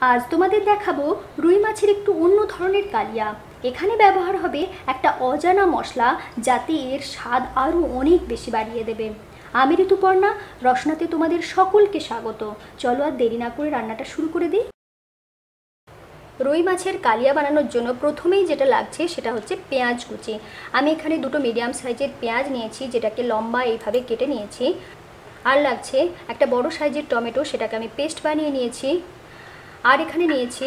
আজ তোমাদের দেখাবো রুই মাছের একটু অন্য ধরনের কালিয়া। এখানে ব্যবহার হবে একটা অজানা মশলা, যাতে এর স্বাদ আরও অনেক বেশি বাড়িয়ে দেবে। আমি ঋতুপর্ণা, রসনাতে তোমাদের সকলকে স্বাগত। চলো আর দেরি না করে রান্নাটা শুরু করে দিই। রুই মাছের কালিয়া বানানোর জন্য প্রথমেই যেটা লাগছে সেটা হচ্ছে পেঁয়াজ কুচি। আমি এখানে দুটো মিডিয়াম সাইজের পেঁয়াজ নিয়েছি, যেটাকে লম্বা এইভাবে কেটে নিয়েছি। আর লাগছে একটা বড় সাইজের টমেটো, সেটাকে আমি পেস্ট বানিয়ে নিয়েছি। আর এখানে নিয়েছি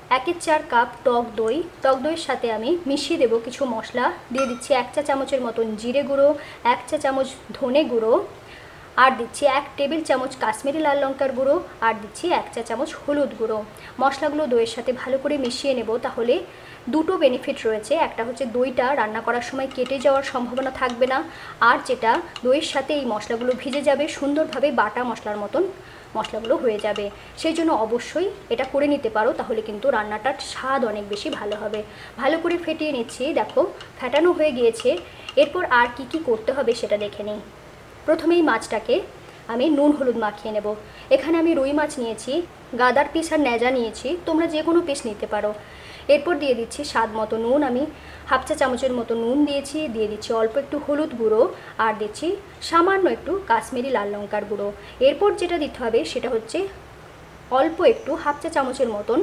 1/4 কাপ টক দই। টক দইয়ের সাথে আমি মিশিয়ে দেবো কিছু মশলা। দিয়ে দিচ্ছি 1 চা চামচের মতন জিরে গুঁড়ো, 1 চা চামচ ধনে গুঁড়ো, আর দিচ্ছি 1 টেবিল চামচ কাশ্মীরি লাল লঙ্কার গুঁড়ো, আর দিচ্ছি 1 চা চামচ হলুদ গুঁড়ো। মশলাগুলো দইয়ের সাথে ভালো করে মিশিয়ে নেব। তাহলে দুটো বেনিফিট রয়েছে। একটা হচ্ছে দইটা রান্না করার সময় কেটে যাওয়ার সম্ভাবনা থাকবে না, আর যেটা দইয়ের সাথে এই মশলাগুলো ভিজে যাবে, সুন্দরভাবে বাটা মশলার মতন মশলাগুলো হয়ে যাবে। সেই জন্য অবশ্যই এটা করে নিতে পারো, তাহলে কিন্তু রান্নাটার স্বাদ অনেক বেশি ভালো হবে। ভালো করে ফেটিয়ে নিচ্ছি, দেখো ফেটানো হয়ে গিয়েছে। এরপর আর কি কি করতে হবে সেটা দেখে নিই। প্রথমেই মাছটাকে আমি নুন হলুদ মাখিয়ে নেব। এখানে আমি রুই মাছ নিয়েছি, গাদার পিস আর ন্যাজা নিয়েছি, তোমরা যে কোনো পিস নিতে পারো। এরপর দিয়ে দিচ্ছি স্বাদ মতো নুন। আমি 1/2 চা চামচের মতো নুন দিয়েছি। দিয়ে দিচ্ছি অল্প একটু হলুদ গুঁড়ো, আর দিচ্ছি সামান্য একটু কাশ্মীরি লাল লঙ্কার গুঁড়ো। এরপর যেটা দিতে হবে সেটা হচ্ছে অল্প একটু 1/2 চা চামচের মতন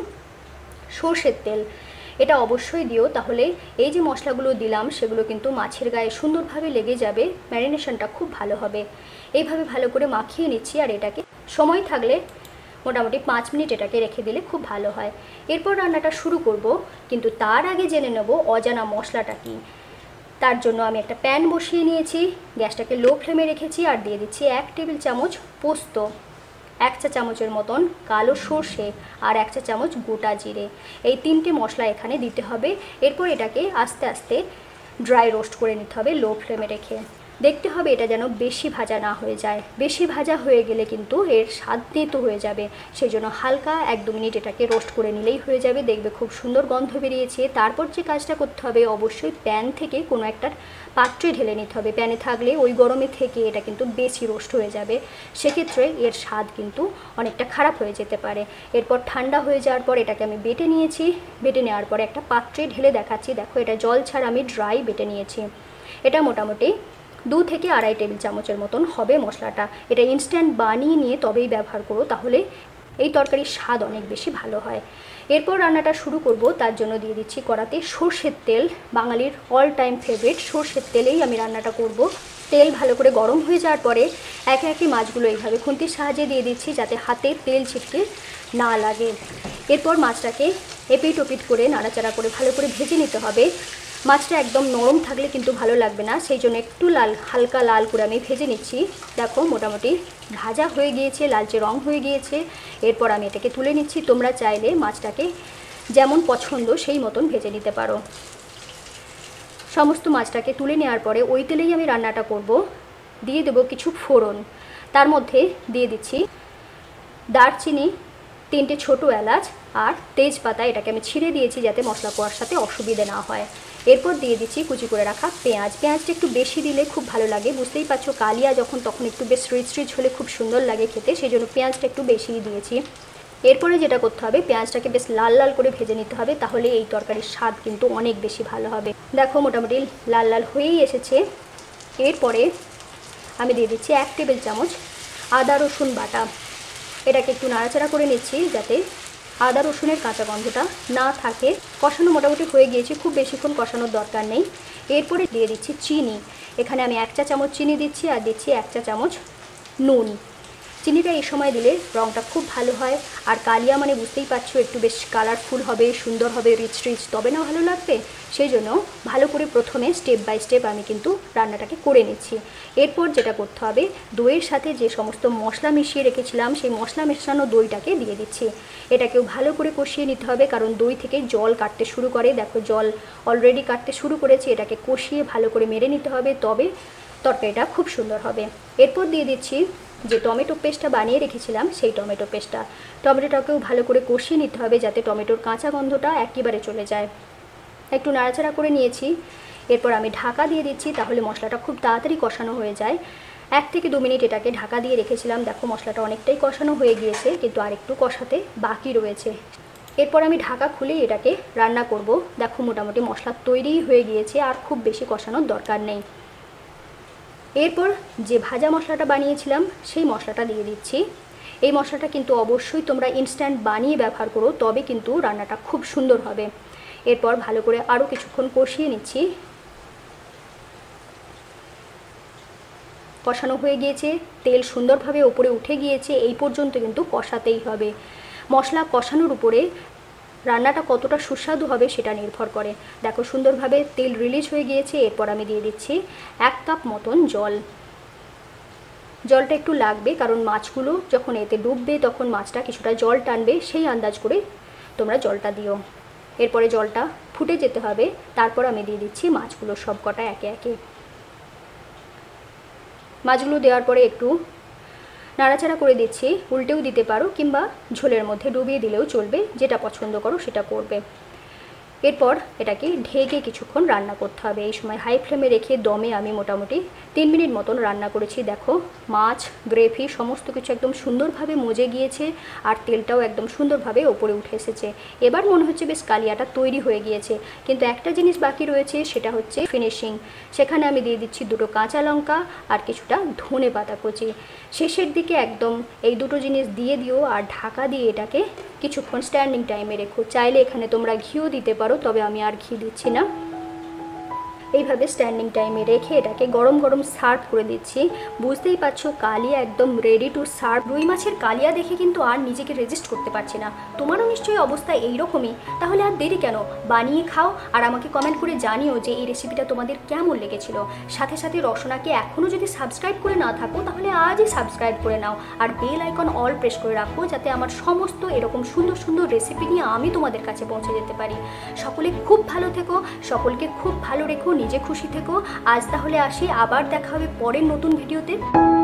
সর্ষের তেল। এটা অবশ্যই দিও, তাহলে এই যে মশলাগুলো দিলাম সেগুলো কিন্তু মাছের গায়ে সুন্দরভাবে লেগে যাবে, ম্যারিনেশনটা খুব ভালো হবে। এইভাবে ভালো করে মাখিয়ে নিচ্ছি, আর এটাকে সময় থাকলে মোটামুটি 5 মিনিট এটাকে রেখে দিলে খুব ভালো হয়। এরপর রান্নাটা শুরু করব, কিন্তু তার আগে জেনে নেব অজানা মশলাটা কি। তার জন্য আমি একটা প্যান বসিয়ে নিয়েছি, গ্যাসটাকে লো ফ্লেমে রেখেছি, আর দিয়ে দিচ্ছি 1 টেবিল চামচ পোস্ত, 1 চা চামচের মতন কালো সর্ষে, আর 1 চা চামচ গোটা জিরে। এই 3টে মশলা এখানে দিতে হবে। এরপর এটাকে আস্তে আস্তে ড্রাই রোস্ট করে নিতে হবে লো ফ্লেমে রেখে। দেখতে হবে এটা যেন বেশি ভাজা না হয়ে যায়। বেশি ভাজা হয়ে গেলে কিন্তু এর স্বাদ তেতো হয়ে যাবে। সেই জন্য হালকা 1-2 মিনিট এটাকে রোস্ট করে নিলেই হয়ে যাবে। দেখবে খুব সুন্দর গন্ধ বেরিয়েছে। তারপর যে কাজটা করতে হবে, অবশ্যই প্যান থেকে কোনো একটা পাত্রে ঢেলে নিতে হবে। প্যানে থাকলে ওই গরমে থেকে এটা কিন্তু বেশি রোস্ট হয়ে যাবে, সেক্ষেত্রে এর স্বাদ কিন্তু অনেকটা খারাপ হয়ে যেতে পারে। এরপর ঠান্ডা হয়ে যাওয়ার পর এটাকে আমি বেটে নিয়েছি। বেটে নেওয়ার পরে একটা পাত্রে ঢেলে দেখাচ্ছি। দেখো, এটা জল ছাড়া আমি ড্রাই বেটে নিয়েছি। এটা মোটামুটি 2 থেকে 2.5 টেবিল চামচের মতন হবে মশলাটা। এটা ইনস্ট্যান্ট বানিয়ে নিয়ে তবেই ব্যবহার করো, তাহলে এই তরকারির স্বাদ অনেক বেশি ভালো হয়। এরপর রান্নাটা শুরু করব। তার জন্য দিয়ে দিচ্ছি কড়াতে সর্ষের তেল। বাঙালির অল টাইম ফেভারিট সর্ষের তেলেই আমি রান্নাটা করব। তেল ভালো করে গরম হয়ে যাওয়ার পরে একে একে মাছগুলো এইভাবে খুন্তির সাহায্যে দিয়ে দিচ্ছি, যাতে হাতে তেল ছিটকে না লাগে। এরপর মাছটাকে এপিট ওপিট করে নাড়াচাড়া করে ভালো করে ভেজে নিতে হবে। মাছটা একদম নরম থাকলে কিন্তু ভালো লাগবে না, সেই জন্য একটু হালকা লাল করে আমি ভেজে নিচ্ছি। দেখো মোটামুটি ভাজা হয়ে গিয়েছে, লালচে রং হয়ে গিয়েছে। এরপর আমি এটাকে তুলে নিচ্ছি। তোমরা চাইলে মাছটাকে যেমন পছন্দ সেই মতন ভেজে নিতে পারো। সমস্ত মাছটাকে তুলে নেওয়ার পরে ওই তেলেই আমি রান্নাটা করব। দিয়ে দেবো কিছু ফোড়ন। তার মধ্যে দিয়ে দিচ্ছি দারচিনি, 3টে ছোটো এলাচ, আর তেজপাতা। এটাকে আমি ছিঁড়ে দিয়েছি যাতে মশলা করার সাথে অসুবিধে না হয়। এরপর দিয়ে দিচ্ছি কুচি করে রাখা পেঁয়াজ। পেঁয়াজটা একটু বেশি দিলে খুব ভালো লাগে, বুঝতেই পারছো কালিয়া যখন, তখন একটু বেশ রিচ রিচ হলে খুব সুন্দর লাগে খেতে, সেই জন্য পেঁয়াজটা একটু বেশিই দিয়েছি। এরপরে যেটা করতে হবে, পেঁয়াজটাকে বেশ লাল লাল করে ভেজে নিতে হবে, তাহলে এই তরকারির স্বাদ কিন্তু অনেক বেশি ভালো হবে। দেখো মোটামুটি লাল লাল হয়েই এসেছে। এরপরে আমি দিয়ে দিচ্ছি 1 টেবিল চামচ আদা রসুন বাটা। এটাকে একটু নাড়াচাড়া করে নিচ্ছি যাতে আদা রসুনের কাঁচা গন্ধটা না থাকে। কষানো মোটামুটি হয়ে গিয়েছে, খুব বেশিক্ষণ কষানোর দরকার নেই। এরপরে দিয়ে দিচ্ছি চিনি। এখানে আমি 1 চা চামচ চিনি দিচ্ছি, আর দিচ্ছি 1 চা চামচ নুন। চিনিটা এই সময় দিলে রঙটা খুব ভালো হয়। আর কালিয়া মানে বুঝতেই পারছো একটু বেশ কালারফুল হবে, সুন্দর হবে, রিচ রিচ, তবে না ভালো লাগবে। সেই জন্য ভালো করে প্রথমে স্টেপ বাই স্টেপ আমি কিন্তু রান্নাটাকে করে নিচ্ছি। এরপর যেটা করতে হবে, দইয়ের সাথে যে সমস্ত মশলা মিশিয়ে রেখেছিলাম সেই মশলা মেশানো দইটাকে দিয়ে দিচ্ছি। এটাকেও ভালো করে কষিয়ে নিতে হবে, কারণ দই থেকে জল কাটতে শুরু করে। দেখো জল অলরেডি কাটতে শুরু করেছে। এটাকে কষিয়ে ভালো করে মেরে নিতে হবে, তবে তরকারিটা খুব সুন্দর হবে। এরপর দিয়ে দিচ্ছি যে টমেটো পেস্টটা বানিয়ে রেখেছিলাম সেই টমেটো পেস্টটা। টমেটোটাকেও ভালো করে কষিয়ে নিতে হবে যাতে টমেটোর কাঁচা গন্ধটা একেবারে চলে যায়। একটু নাড়াচাড়া করে নিয়েছি। এরপর আমি ঢাকা দিয়ে দিচ্ছি, তাহলে মশলাটা খুব তাড়াতাড়ি কষানো হয়ে যায়। 1 থেকে 2 মিনিট এটাকে ঢাকা দিয়ে রেখেছিলাম। দেখো মশলাটা অনেকটাই কষানো হয়ে গিয়েছে, কিন্তু আরেকটু কষাতে বাকি রয়েছে। এরপর আমি ঢাকা খুলে এটাকে রান্না করব। দেখো মোটামুটি মশলা তৈরি হয়ে গিয়েছে, আর খুব বেশি কষানোর দরকার নেই। এরপর যে ভাজা মশলাটা বানিয়েছিলাম সেই মশলাটা দিয়ে দিচ্ছি। এই মশলাটা কিন্তু অবশ্যই তোমরা ইনস্ট্যান্ট বানিয়ে ব্যবহার করো, তবে কিন্তু রান্নাটা খুব সুন্দর হবে। এরপর ভালো করে আরও কিছুক্ষণ কষিয়ে নিচ্ছি। কষানো হয়ে গিয়েছে, তেল সুন্দরভাবে উপরে উঠে গিয়েছে। এই পর্যন্ত কিন্তু কষাতেই হবে। মশলা কষানোর উপরে রান্নাটা কতটা সুস্বাদু হবে সেটা নির্ভর করে। দেখো সুন্দরভাবে তেল রিলিজ হয়ে গিয়েছে। এরপর আমি দিয়ে দিচ্ছি 1 কাপ মতন জল। জলটা একটু লাগবে, কারণ মাছগুলো যখন এতে ডুববে তখন মাছটা কিছুটা জল টানবে, সেই আন্দাজ করে তোমরা জলটা দিও। এরপরে জলটা ফুটে যেতে হবে। তারপর আমি দিয়ে দিচ্ছি মাছগুলো সব কটা একে একে। মাছগুলো দেওয়ার পরে একটু নাড়াচাড়া করে দিচ্ছি। উল্টেও দিতে পারো, কিংবা ঝোলের মধ্যে ডুবিয়ে দিলেও চলবে, যেটা পছন্দ করো সেটা করবে। এরপর এটাকে ঢেকে কিছুক্ষণ রান্না করতে হবে। এই সময় হাই ফ্লেমে রেখে দমে আমি মোটামুটি 3 মিনিট মতন রান্না করেছি। দেখো মাছ, গ্রেভি সমস্ত কিছু একদম সুন্দরভাবে মজে গিয়েছে, আর তেলটাও একদম সুন্দরভাবে ওপরে উঠে এসেছে। এবার মনে হচ্ছে বেশ কালিয়াটা তৈরি হয়ে গিয়েছে, কিন্তু একটা জিনিস বাকি রয়েছে, সেটা হচ্ছে ফিনিশিং। সেখানে আমি দিয়ে দিচ্ছি 2টো কাঁচা লঙ্কা আর কিছুটা ধনে পাতা কুচি। শেষের দিকে একদম এই দুটো জিনিস দিয়ে দিও, আর ঢাকা দিয়ে এটাকে কিছুক্ষণ স্ট্যান্ডিং টাইমে রেখো। চাইলে এখানে তোমরা ঘিও দিতে পারো, তবে আমি আর ঘি দিচ্ছি না। এইভাবে স্ট্যান্ডিং টাইমে রেখে এটাকে গরম গরম সার্ভ করে দিচ্ছি। বুঝতেই পারছো কালিয়া একদম রেডি টু সার্ভ। রুই মাছের কালিয়া দেখে কিন্তু আর নিজেকে রেজিস্ট করতে পারছি না। তোমারও নিশ্চয়ই অবস্থা এইরকমই। তাহলে আর দেরি কেন, বানিয়ে খাও, আর আমাকে কমেন্ট করে জানিও যে এই রেসিপিটা তোমাদের কেমন লেগেছিল। সাথে সাথে রসনাকে এখনও যদি সাবস্ক্রাইব করে না থাকো, তাহলে আজই সাবস্ক্রাইব করে নাও, আর বেল আইকন অল প্রেস করে রাখো, যাতে আমার সমস্ত এরকম সুন্দর সুন্দর রেসিপি নিয়ে আমি তোমাদের কাছে পৌঁছে যেতে পারি। সকলে খুব ভালো থেকো, সকলকে খুব ভালো রেখো, নিজে খুশি থেকো। আজ তাহলে আসি, আবার দেখা হবে পরের নতুন ভিডিওতে।